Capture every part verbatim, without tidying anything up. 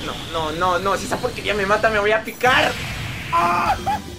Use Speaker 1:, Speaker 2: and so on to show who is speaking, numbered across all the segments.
Speaker 1: No, no, no, no. Si esa porquería me mata, me voy a picar. ¡Ah!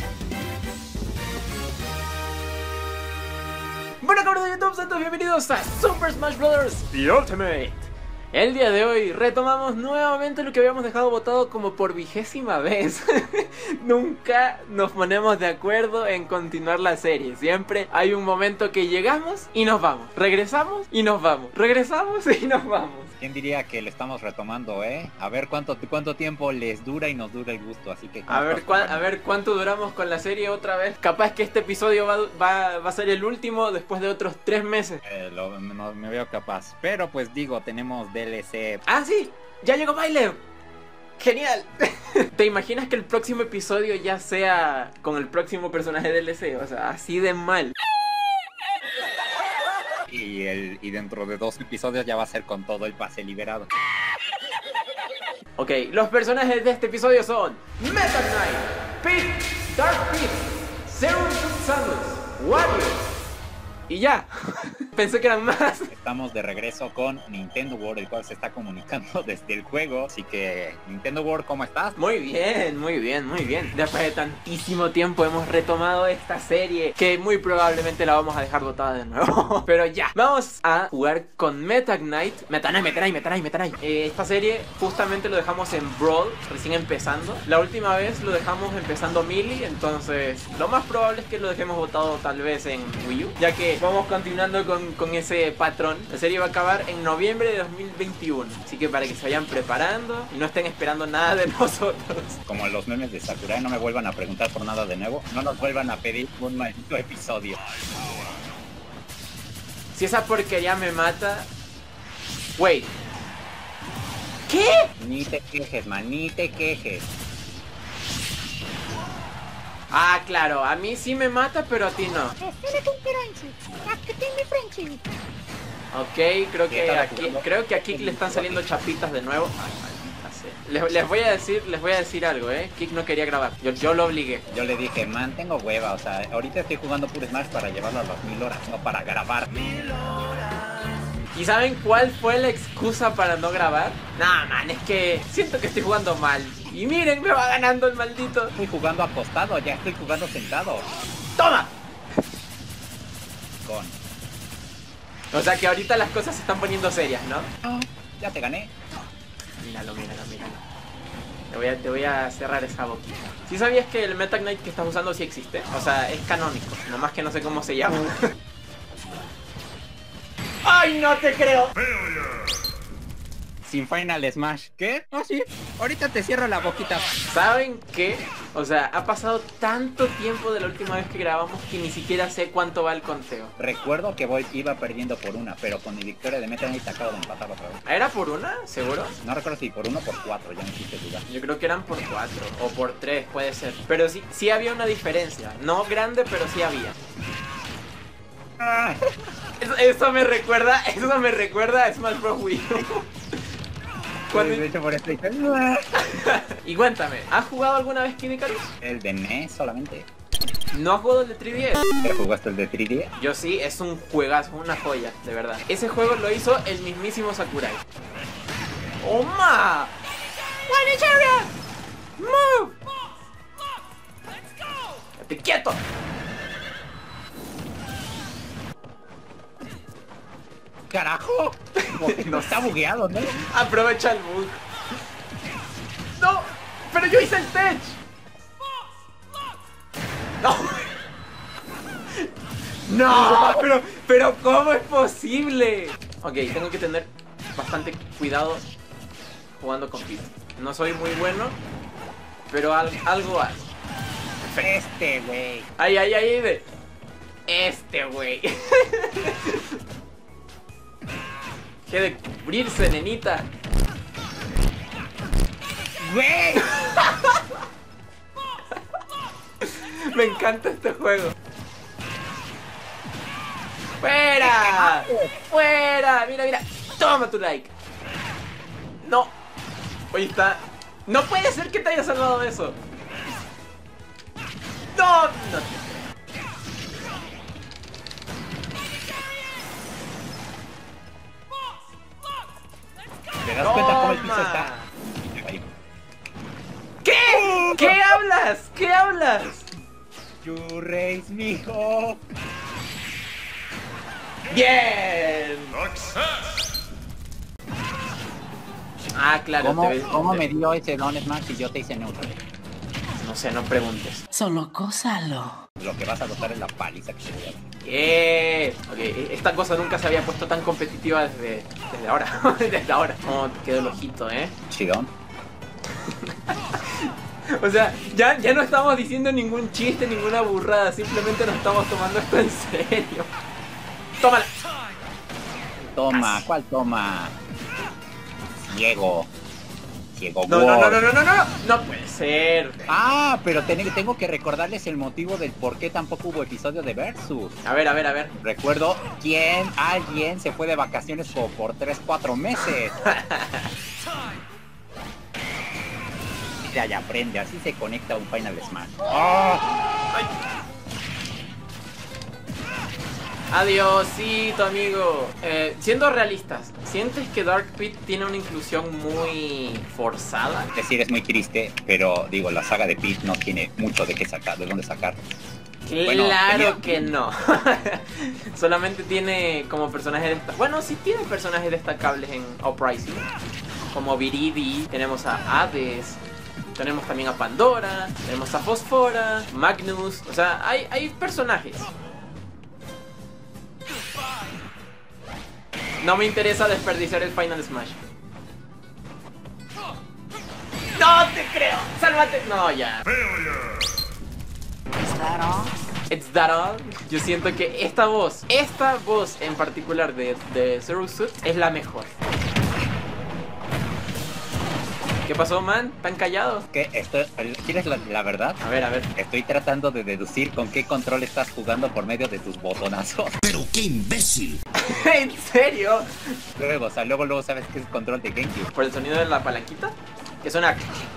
Speaker 1: Bueno, cabros de YouTube, todos bienvenidos a Super Smash Bros. The Ultimate. El día de hoy retomamos nuevamente lo que habíamos dejado botado como por vigésima vez. Nunca nos ponemos de acuerdo en continuar la serie. Siempre hay un momento que llegamos y nos vamos. Regresamos y nos vamos. Regresamos y nos vamos.
Speaker 2: ¿Quién diría que le estamos retomando, eh? A ver cuánto, cuánto tiempo les dura y nos dura el gusto, así que...
Speaker 1: A ver, cuál, a ver cuánto duramos con la serie otra vez. Capaz que este episodio va, va, va a ser el último después de otros tres meses.
Speaker 2: Eh, lo, no, me veo capaz. Pero pues digo, tenemos D L C.
Speaker 1: ¡Ah, sí! ¡Ya llegó Baile! ¡Genial! ¿Te imaginas que el próximo episodio ya sea con el próximo personaje de D L C? O sea, así de mal.
Speaker 2: Y, el, y dentro de dos episodios ya va a ser con todo el pase liberado.
Speaker 1: Ok, los personajes de este episodio son Meta Knight, Pit, Dark Pit, Zero Samus, Wario. Y ya. Pensé que eran más.
Speaker 2: Estamos de regreso con Nintendo World, el cual se está comunicando desde el juego. Así que, Nintendo World, ¿cómo estás?
Speaker 1: Muy bien, muy bien, muy bien. Después de tantísimo tiempo hemos retomado esta serie, que muy probablemente la vamos a dejar botada de nuevo. Pero ya, vamos a jugar con Meta Knight. Meta Knight, Meta Knight, Meta Knight, Meta Knight. Eh, esta serie justamente lo dejamos en Brawl, recién empezando. La última vez lo dejamos empezando Melee, entonces lo más probable es que lo dejemos botado tal vez en Wii U, ya que vamos continuando con, con ese patrón. La serie va a acabar en noviembre de dos mil veintiuno, así que para que se vayan preparando y no estén esperando nada de nosotros.
Speaker 2: Como los memes de Sakurai, no me vuelvan a preguntar por nada de nuevo. No nos vuelvan a pedir un maldito episodio.
Speaker 1: Si esa porquería me mata... Wait. ¿Qué?
Speaker 2: Ni te quejes, man, ni te quejes.
Speaker 1: Ah, claro, a mí sí me mata, pero a ti no. Ok, creo que aquí, creo que aquí le están saliendo chapitas de nuevo. Ay, maldita sea. Les, les voy a decir, les voy a decir algo, eh. Kik no quería grabar. Yo, yo lo obligué.
Speaker 2: Yo le dije, man, tengo hueva, o sea, ahorita estoy jugando puro Smash para llevarlo a las mil horas, no para grabar.
Speaker 1: ¿Y saben cuál fue la excusa para no grabar? Nah, man, es que siento que estoy jugando mal. Y miren, me va ganando el maldito.
Speaker 2: Estoy jugando acostado, ya estoy jugando sentado.
Speaker 1: ¡Toma!
Speaker 2: Con...
Speaker 1: O sea que ahorita las cosas se están poniendo serias, ¿no?
Speaker 2: Oh, ya te gané.
Speaker 1: Míralo, míralo, míralo. Te voy a, te voy a cerrar esa boquita. ¿Sí sabías que el Meta Knight que estás usando sí existe? O sea, es canónico, nomás que no sé cómo se llama. ¡Ay, no te creo!
Speaker 2: Sin Final Smash. ¿Qué? Ah, sí. Ahorita te cierro la boquita.
Speaker 1: ¿Saben qué? O sea, ha pasado tanto tiempo de la última vez que grabamos que ni siquiera sé cuánto va el conteo.
Speaker 2: Recuerdo que Void iba perdiendo por una, pero con mi victoria de Meta Knight acabo de empatar otra vez.
Speaker 1: ¿Era por una? ¿Seguro?
Speaker 2: No recuerdo si por uno o por cuatro, ya no quise dudar.
Speaker 1: Yo creo que eran por cuatro o por tres, puede ser. Pero sí, sí había una diferencia. No grande, pero sí había.
Speaker 2: Ah.
Speaker 1: Eso, eso me recuerda, eso me recuerda a Smash Bros. Wii U. Cuando...
Speaker 2: De hecho, por esto hice...
Speaker 1: Y cuéntame, ¿has jugado alguna vez Kid Icarus?
Speaker 2: El de N E S solamente.
Speaker 1: ¿No has jugado el de tres D S?
Speaker 2: ¿Pero jugaste el de tres D S?
Speaker 1: Yo sí, es un juegazo, una joya, de verdad. Ese juego lo hizo el mismísimo Sakurai. ¡Oma! ¡One area! ¡Move! ¡Quédate quieto!
Speaker 2: ¡Carajo! No está bugueado, ¿no?
Speaker 1: Aprovecha el bug. ¡No! ¡Pero yo hice el tech! ¡No! ¡No! Pero, pero ¿cómo es posible? Ok, tengo que tener bastante cuidado jugando con Pit. No soy muy bueno, pero al, algo hay.
Speaker 2: Este, güey.
Speaker 1: Ay, ay, ay, de... Este, güey. Que de cubrirse, nenita.
Speaker 2: ¡Güey!
Speaker 1: Me encanta este juego. ¡Fuera! ¡Fuera! Mira, mira. Toma tu like. No. Oye, está... No puede ser que te haya salvado eso. No, no.
Speaker 2: ¿Te das cuenta cómo el piso está?
Speaker 1: hablas? ¿Qué hablas?
Speaker 2: You raise mijo.
Speaker 1: ¡Bien! Ah, claro.
Speaker 2: ¿Cómo,
Speaker 1: te...
Speaker 2: ¿cómo
Speaker 1: te...
Speaker 2: me dio ese Don Smash si yo te hice neutral?
Speaker 1: No sé, no preguntes.
Speaker 3: Solo gózalo.
Speaker 2: Lo que vas a gozar es la paliza que te voy a dar.
Speaker 1: Eh, okay. Esta cosa nunca se había puesto tan competitiva desde, desde ahora. Desde ahora. Oh, te quedó el ojito, eh.
Speaker 2: Chidón.
Speaker 1: O sea, ya, ya no estamos diciendo ningún chiste, ninguna burrada. Simplemente nos estamos tomando esto en serio. ¡Tómala!
Speaker 2: Toma, ¿cuál toma? Ciego. Ciego.
Speaker 1: No, no, no, no, no, no, no, no puede ser.
Speaker 2: Ah, pero ten- tengo que recordarles el motivo del por qué tampoco hubo episodio de Versus.
Speaker 1: A ver, a ver, a ver.
Speaker 2: Recuerdo quién, alguien se fue de vacaciones como por tres, cuatro meses. Ya, ya aprende, así se conecta un Final Smash. ¡Oh!
Speaker 1: Adiósito, amigo. Eh, siendo realistas, ¿sientes que Dark Pit tiene una inclusión muy forzada?
Speaker 2: Es decir, es muy triste, pero digo, la saga de Pit no tiene mucho de qué sacar, de dónde sacar. Bueno,
Speaker 1: Claro
Speaker 2: tenía-
Speaker 1: que no. Solamente tiene como personajes destacables. Bueno, sí tiene personajes destacables en Uprising. Como Viridi, tenemos a Hades, tenemos también a Pandora, tenemos a Fosfora, Magnus. O sea, hay, hay personajes. No me interesa desperdiciar el Final Smash. ¡No te creo! ¡Sálvate! No, ya.
Speaker 3: ¿Is that all?
Speaker 1: It's that all. Yo siento que esta voz, esta voz en particular de, de Zero Suit es la mejor. ¿Qué pasó, man? ¿Tan callados?
Speaker 2: ¿Qué? Esto, ¿Quieres la, la verdad?
Speaker 1: A ver, a ver.
Speaker 2: Estoy tratando de deducir con qué control estás jugando por medio de tus botonazos.
Speaker 4: ¡Pero qué imbécil!
Speaker 1: ¿En serio?
Speaker 2: Luego, o sea, luego, luego sabes que es control de GameCube.
Speaker 1: ¿Por el sonido de la palanquita? Que suena...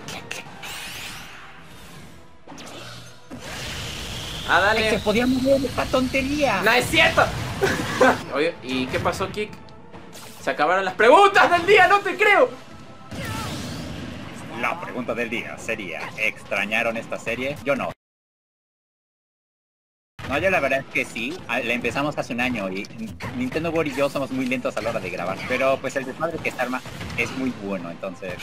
Speaker 1: Ah,
Speaker 2: ¡Ay, se
Speaker 1: dale.
Speaker 2: podía mover esta tontería!
Speaker 1: ¡No es cierto! Oye, ¿y qué pasó, Kik? Se acabaron las preguntas del día, no te creo.
Speaker 2: La pregunta del día sería, ¿extrañaron esta serie? Yo no. No, yo la verdad es que sí, a- la empezamos hace un año y Nintendo World y yo somos muy lentos a la hora de grabar, pero pues el desmadre que está arma es muy bueno, entonces...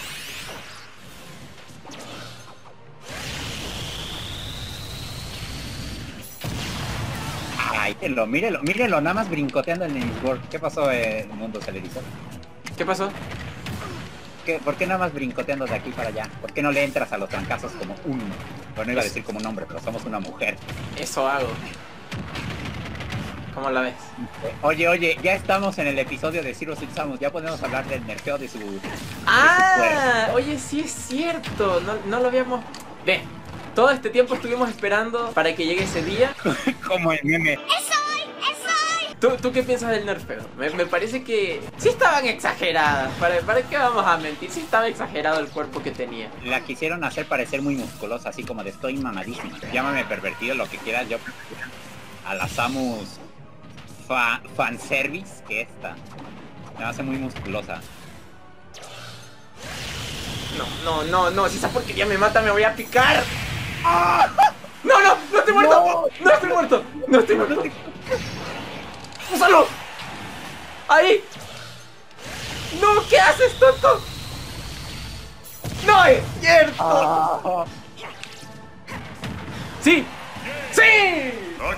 Speaker 2: Ay, mírenlo, mírenlo, mírenlo, nada más brincoteando en el World. ¿Qué pasó en el mundo televisor?
Speaker 1: ¿Qué pasó?
Speaker 2: ¿Qué, ¿Por qué nada más brincoteando de aquí para allá? ¿Por qué no le entras a los trancazos como un... Bueno, iba a decir como un hombre, pero somos una mujer.
Speaker 1: Eso hago. ¿Cómo la ves?
Speaker 2: Oye, oye, ya estamos en el episodio de Zero Suit Samus, ya podemos hablar del nerfeo de su...
Speaker 1: Ah, oye, sí es cierto. No, no lo habíamos... Ve, todo este tiempo estuvimos esperando para que llegue ese día.
Speaker 2: como el meme.
Speaker 1: ¿Tú, ¿Tú qué piensas del nerfeo? Me, me parece que sí estaban exageradas. ¿Para, ¿Para qué vamos a mentir? Sí estaba exagerado el cuerpo que tenía.
Speaker 2: La quisieron hacer parecer muy musculosa, así como de estoy mamadísima. Llámame pervertido, lo que quieras, yo prefiero a la Samus fa fanservice que esta. Me hace muy musculosa.
Speaker 1: No, no, no, no. Si esa porquería me mata, me voy a picar. ¡Ah! No, no, no estoy muerto. No, no estoy muerto. No estoy muerto. ¡Úsalo! ¡Ahí! ¡No! ¿Qué haces, tonto? ¡No es cierto!
Speaker 2: Oh.
Speaker 1: ¡Sí! ¡Sí!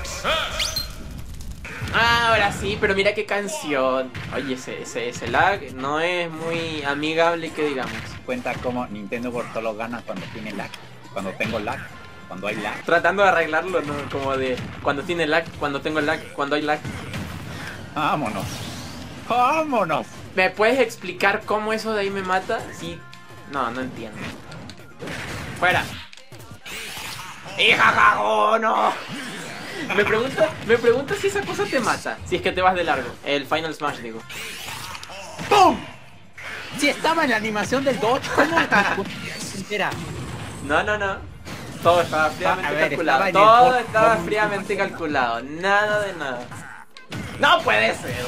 Speaker 1: Ahora sí, pero mira qué canción. Oye, ese, ese, ese lag no es muy amigable, que digamos.
Speaker 2: Cuenta como Nintendo World solo gana cuando tiene lag, cuando tengo lag, cuando hay lag.
Speaker 1: Tratando de arreglarlo, ¿no? Como de cuando tiene lag, cuando tengo lag, cuando hay lag.
Speaker 2: Vámonos. Vámonos.
Speaker 1: ¿Me puedes explicar cómo eso de ahí me mata? Sí. No, no entiendo. ¡Fuera! ¡Hija cagó, no! Me pregunta, me pregunta si esa cosa te mata. Si es que te vas de largo. El Final Smash, digo. ¡Pum!
Speaker 2: Si estaba en la animación del Dodge, ¿cómo entera?
Speaker 1: No, no, no. Todo estaba fríamente
Speaker 2: A ver,
Speaker 1: calculado.
Speaker 2: estaba en el
Speaker 1: Todo
Speaker 2: por-
Speaker 1: estaba
Speaker 2: por-
Speaker 1: fríamente calculado. Nada de nada. ¡No puede ser!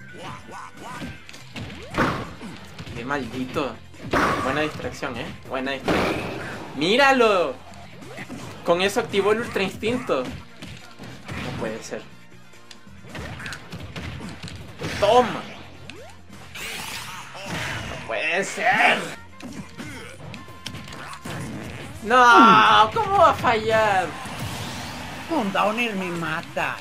Speaker 1: ¡Qué maldito! Buena distracción, ¿eh? Buena distracción. ¡Míralo! Con eso activó el Ultra Instinto. No puede ser. ¡Toma! ¡No puede ser! ¡No! ¿Cómo va a fallar?
Speaker 2: Downer me mata.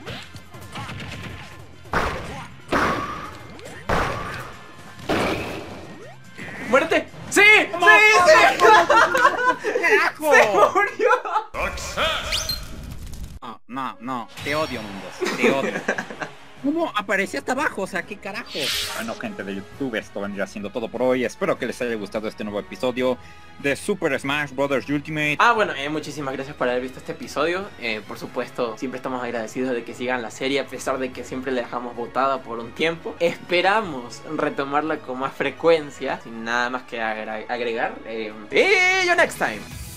Speaker 1: ¡Muérete! ¡Sí! ¡Sí!
Speaker 2: ¿Cómo?
Speaker 1: ¡Sí!
Speaker 2: ¡Carajo!
Speaker 1: ¡Se murió!
Speaker 2: No, no, no, te odio, Mundos, te odio. ¿Cómo aparece hasta abajo? O sea, ¿qué carajo? Bueno, gente de YouTube, esto vendría siendo todo por hoy. Espero que les haya gustado este nuevo episodio de Super Smash Bros. Ultimate.
Speaker 1: Ah, bueno, eh, muchísimas gracias por haber visto este episodio. Eh, por supuesto, siempre estamos agradecidos de que sigan la serie, a pesar de que siempre la dejamos botada por un tiempo. Esperamos retomarla con más frecuencia, sin nada más que agra- agregar. Eh, see you next time.